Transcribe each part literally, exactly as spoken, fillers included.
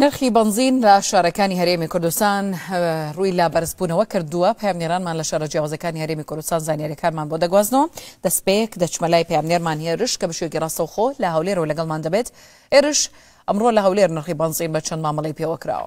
نرخی بنزین لە شارەکانی هەرێمی کوردستان ڕووی لا بەرزبوونەوە کردووە. پامنێرانمان لە شارە جیاوازەکانی هەرێمی کوردستان زانیاریەکانمان بۆ دەگوازنەوە. دەستپێک دەچمەلای پامنێرمان هێرش کە بەشێکی ڕاستەوخۆ لە هەولێرەوە لەگەڵمان دەبێت. ئێرش ئەمڕۆ لە هەولێر نرخی بنزین بە چەند مامەڵەی پێوە کراوە؟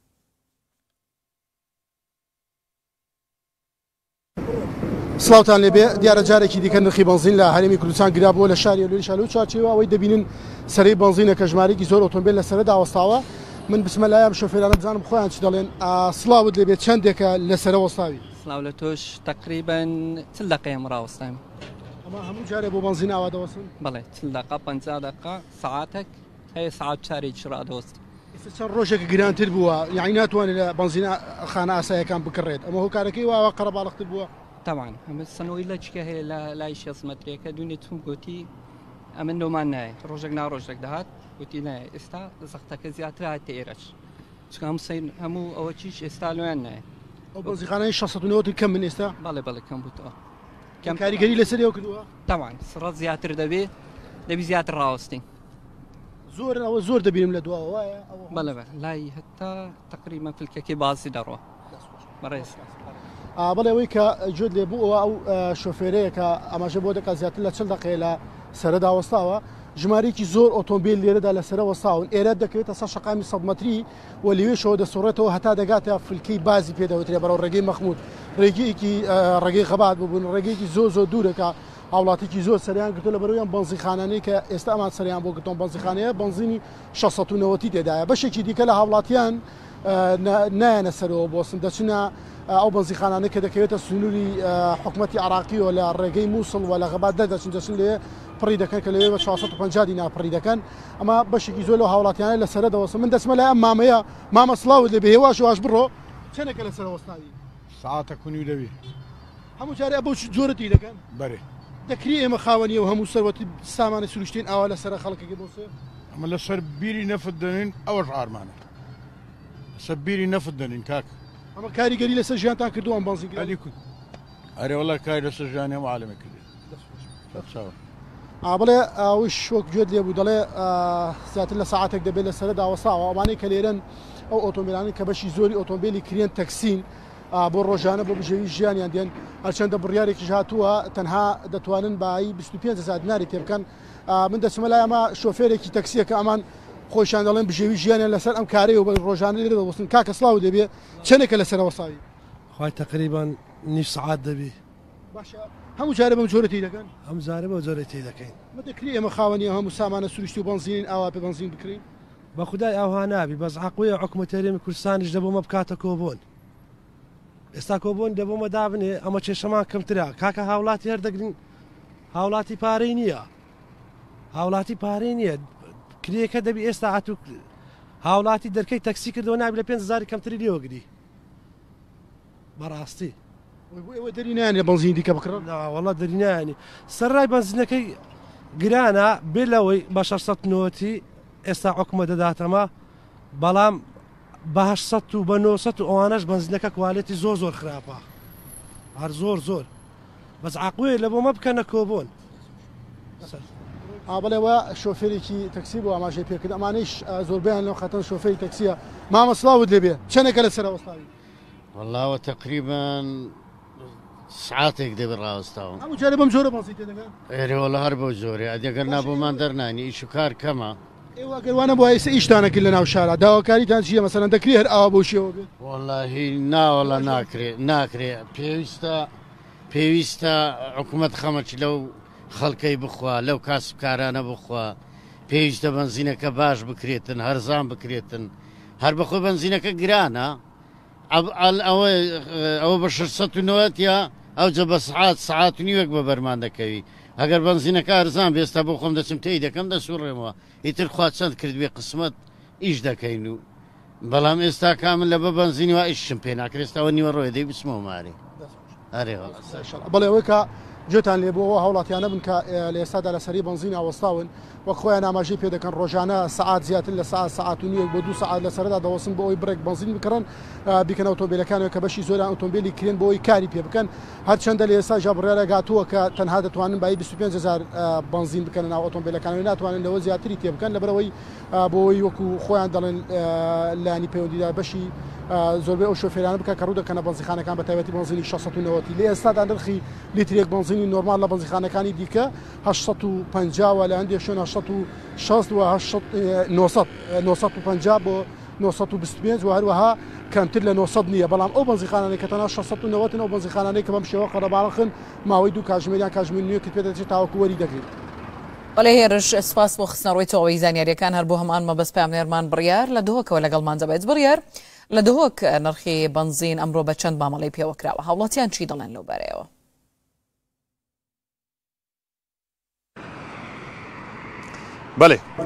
سڵاوتان لێبێ. دیارە جارێکی دیکە نرخی بنزین لە هەرێمی کوردستان گرابووە لە شاری هەولێر شالو چارچێوە ئەوەی دەبینن سەرەی بنزینە کە ژمارەیەکی زۆر ئۆتۆمبیل لەسەرە داوەستاوە. من بسمەلایە شۆفێرانە بزانم خۆیان چی دەڵێن. سڵاوت لێبێت چەندێکە لەسەرە وەستاوی؟ سڵاو لە تۆش تقریبان چل دقەیەم ڕاوەستایم. ئەمە هەموو جارێ بۆ بنزین ئاوا دەوەستن؟ بەڵێ چل دقە پەنجا دقە سەعاتێک هەیە سەعات چارێکی ڕادەوەست. ئێستا چەند ڕۆژێک گرانتر بووە یعنی ناتوانێت لە بنزینە خانە ئاساییەکان بکڕێت. ئەمە هۆکارەکەی واوە قەرەباڵغتر بووە؟ طبعا هەمە سنەوەی لە چکە هەیە لە لای شێست مەترێکە دوونێ توم گوتی ئەمە نۆمان نایە ڕۆژێک ناڕۆژێک دەهات گوتی نایە ئێستا زەختەکە زیاتر هاتە ئێرەش چکە هەموو ئەوە چیش ئێستا لۆیان نایە. ئەو بنزینخانەی شەست و نۆ کەم من ئێستا؟ بەڵێ بەڵێ کەم بووتەوە. کەم کاریگەری لەسەرەوە کردووە؟ طبعا سڕەت زیاتر دەبێ دەبی زیاتر ڕاوەستین. زۆر ئەوە زۆر دەبینم لە دواوە وایە؟ بەڵێ بە لای هەتا تقریبا فلکەکەی بازی دەڕۆ بەڕێز. بەڵێ ئەوەی کە جۆت لێ بوو ئەو شۆفێرەیە کە ئەماژە بۆ دەکات زیاتر لە چەند دقەیە لە سەرەدا وەستاوە ژمارەیەکی زۆر ئۆتۆمبیل لێرەدا لەسەرە وەستاون. ئێرە دەکەوێتە سەد شەقامی سەد مەتری و لەوێشەوە دەسوڕێتەوە هەتا دەگاتە فلکەی بازی پێدەوترێ بەرەو ڕێگەی مەخمود. ڕێگەیەکی ڕێگەی خەبات ببوون ڕێگەیەکی زۆر زۆر دوورەکە هاوڵاتێکی زۆر سەریان گرتو لە بەرەوەیان بنزینخانانەی کە ئێستا ئەمان سەریان بۆ گرتۆن بنزینخانەیە بنزینی شەست و نەوەتی تێدایە. بەشێکی دیکە لە هاوڵاتیان نایەنە سەرەوە بۆسن دەچنە ئەو بنزینخانانە کە دەکەوێتە سنووری حکوومەتی عراقیەوە لە ڕێگەی مووسڵ و لە غەبات دەدەچن دەچن لێ پڕی دەکەن کە لەوێ بە چوارسەد و پەنجا دینار پڕی دەکەن. ئەمە بەشێکی زۆر لە هاوڵاتیانە لەسەرە دەوەستن. من دەچمە لای ئەم مامەیە مامە سڵاوت لێبێ هێواش واش بڕۆ چەندێکە لەسەرە وەستاوی؟ ساعتە کنی و دەوی هەموو جارێ بۆ جۆرەتی دەکەن؟ بەرێ دەکری ئێمە خاوەنیە و هەموو سەروەتی سامانە سروشتین ئاوا لەسەرە خەڵکێکی بۆسێ؟ ئەمە لەسەر بیری نەفت دەنین ئەوەش ئارمانە لەسەر بیری نەفت دەنین کاک. ئەمە کاریگەری لەسەر ژیانتان کردو ئەم بنزینگەری کورد؟ ئەرێ وەڵا کاری لەسەر ژیانی هەموو عالەمێ کردێ. بڵێ ئەوش وەک گوێت لێ بوو دەڵێ زیاتر لە ساعاتێک دەبێت لەسەرە داوەستاوە. ئەوانەی کە لێرەن ئەو ئۆتۆمبیلانی کە بەشی زۆری ئۆتۆمبیلی کڕێن تەکسین بۆ ڕۆژانە بۆ بژێوی ژیانیان دێن هەرچەندە بڕیارێکیش هاتووە تەنها دەتوانن بای بیست و پێنج هەزار دیناری پێ بکەن. من دەچمە لای ئەمە شۆفێرێکی تەکسیە کە ئەمان خۆشیان دەڵێن بژێوی ژیانیان لەسەر ئەم کارەیە و بە ڕۆژانە لێرە دەوەستن. کاکە سڵاو دەبێ چەندێکە لەسەرە وەستاوی؟ خۆی تقریبان نیش سعات دەبی. باشە هەموو جارە بەم جۆرەتی دەکەن؟ هەم جارە بە جۆرەتی دەکەین. مە دەکری ئێمە خاوەنی هەموو سامانە سروشتی و بنزین ئاوا پێ بنزین بکرین؟ بە خودای ئاوا نابی بەس عەقویە حکومەتی هەرێمی کوردستانیش دەبۆمە بکاتە کۆبوون. ئێستا کۆبوون دەبۆمە دابنێ ئەمە کێشەمان کەمترا. کاکە هاوڵاتی هەردەگرین هاوڵاتی پارەی نییە هاوڵاتی پارەی نییە کرێکە دەبی ئێستا هاتوو هاوڵاتی دەرکەی تەکسی کردەوە نابی لە پێنج هەزاری کەمتری لێوەگری بەڕاستی. ئێوە دەرینیان بنزین دیکە بکڕن؟ وەڵا دەرینیانی سەرڕای بنزینەکەی گرانە بێ لەوەی بە شەشسەد و نۆتی ئێستا حکومە دەداتەمە بەڵام بە هەشسەد و بە نۆسەد و ئەوانەش بنزینەکە کوالێتی زۆر زۆر خراپە هەر زۆر زۆر بەس عەقوێ لە بۆمە بکەنە کۆبوون. بەڵێەوە شۆفێرێکی تەکسی بۆ ئاماژەی پێکرد ئەمانەیش زۆربیان لەو خەتەن شۆفێری تەکسیە. مامە سڵاوت لێبێ چەندێکە لەسەرە وەستاوی؟ وەڵاوە تقریبان سعاتێک دەبێت ڕاوەستاوم. هەموو جارێ بەم جۆرە بنزین تێدەکەن؟ ئێرێوەڵە هەر بۆ زۆرێ ئەدەگەر نابوومان دەرنانی ئیش و کار کەمە. ئێوە گەروانە بۆ ئێستا ئیشتانەکرد لە ناو شارە داواکاریتان چییە مەسەلەن دەکری هەر ئاوا بۆ شێوە بێت؟ وەڵاهی ناوەڵە ناکرێت ناکرێت پێویستە پێویستە حکوومەت خەمەچ لەو خەڵکەی بخوا لەو کاسبکارانە بخوا پێویستە بنزینەکە باش بکرێتن هەرزان بکرێتن هەر بەخۆ بنزینەکە گرانە ئەوە بە شەشسەد و نۆوەتە ئەوجە بە سعات سعات و نیوەک بە بەرمان دەکەوی. ئەگەر بنزینەکە هەرزان بێستا بۆ خۆم دەچم تێی دەکەم دەسوڕێمەوە ئیتر خوا چەند کردوێ قسمەت ئیش دەکەین و بەڵام ئێستا کامل لە بە بنزینەوە ئیشم پێ ناکرێستەوە نیوە ڕۆی دەی بچمەوە مارێ. ئەرێ بەڵێ ئەوەی کە گوێتان لێبووەوە هەوڵاتیانە بن کە لە ئێستادا لە سەری بنزین ئاوەستاون وەک خۆیان ئاماژەی پێ دەکەن ڕۆژانە سەعات زیاتر لە ساعت ساعت و نیوە بۆ دوو ساعت لە سەردا دەوەسن بۆ ئەوی برێک بنزین بکڕن بیکەن ئۆتۆمبیلەکانەوە کە بەشی زۆریان ئۆتۆمبیلی کرێن بۆ ئەوی کاری پێ بکەن هەرچەندە لە ئێستا ژابڕێرە گاتووە کە تەنها دەتوانن بای بیست و پێنج هەزار بنزین بکەن ناو ئۆتۆمبیلەکانەوەی ناتوانن لەوە زیاتری تێ بکەن لەبەرەوەی بۆەوەی وەکو خۆیان دەڵێن لانی پەیوەندیدا بەشی زۆربەی ئەو شۆفێرانە بکە کە ڕوو دەکەنە بنزینخانەکان بە تایبەتی بنزینی شەشسەد و نەوەتی لە ئێستادا نرخی لیترێک بنزینی نۆرمال لە بنزینخانەکانی دیکە هەشت و پەنجاوە لە هەندێک شوێن هەشت و شەست و نۆسەد و پەنجا بۆ نۆسەد و بیست و پێنج و هەروەها کەمتر لە نۆسەد نییە بەڵام ئەو بنزینخانانەی کە تەنها شەشسەد و نەوەتن ئەو بنزینخانانەی کە بەم شێوە قەرەباڵغن ماوەی دوو کاتژمێریان کاتژمێر نوێ کە پێدەچێت تاوەکو وەری دەگرێت. بەڵێ هێرش سپاس بۆ خستنەڕۆیتەوەی زانیاریەکان هەر بۆ هەمان مەبەست پامنێرمان بڕیار لە دهۆکەوە لەگەڵمان دەبێت بڕیار لە دهۆک نرخی بنزین ئەمڕۆ بە چەند مامەڵەی پێوەکراوە هاوڵاتیان چی دەڵێن لەو بارەیەوە؟ بەڵێ